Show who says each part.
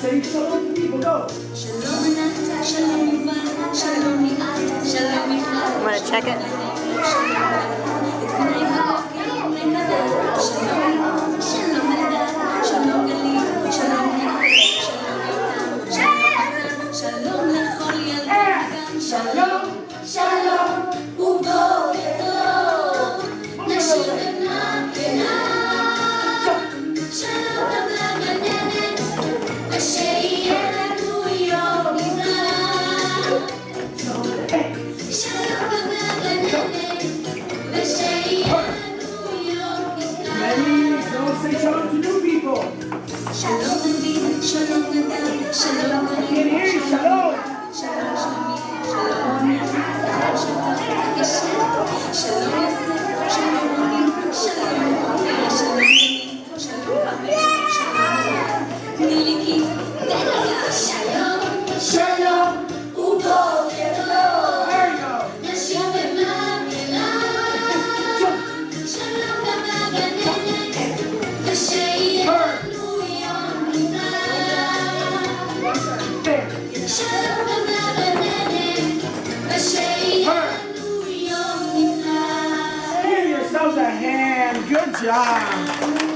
Speaker 1: Say shalom to people, go.
Speaker 2: I'm gonna check it.
Speaker 3: Shalom, shalom, ובוקר טוב, נשיר ונגנה. שלום גם לגננת, ושיהיה לנו יום נפלא. שלום גם לגננת, ושיהיה לנו יום נפלא.
Speaker 1: Ladies, don't say shalom to new people.
Speaker 3: שלום נגיד, שלום נדל, שלום
Speaker 1: I can't hear you, shalom.
Speaker 3: שלום שלומי, שלום נדל, שלום תקשר, שלום יוסף, שלום רוני, שלום עומר, שלום ימין, שלום חבר, שלום תני לי כיף, תן רגע, שלום, שלום, ובוקר טוב,
Speaker 1: There you go.
Speaker 3: נשיר במקהלה, שלום גם לגננת, ושיהיה לנו יום נפלא. שלום גם לגננת, ושיהיה לנו יום נפלא.
Speaker 1: Give yourselves a hand. Good job.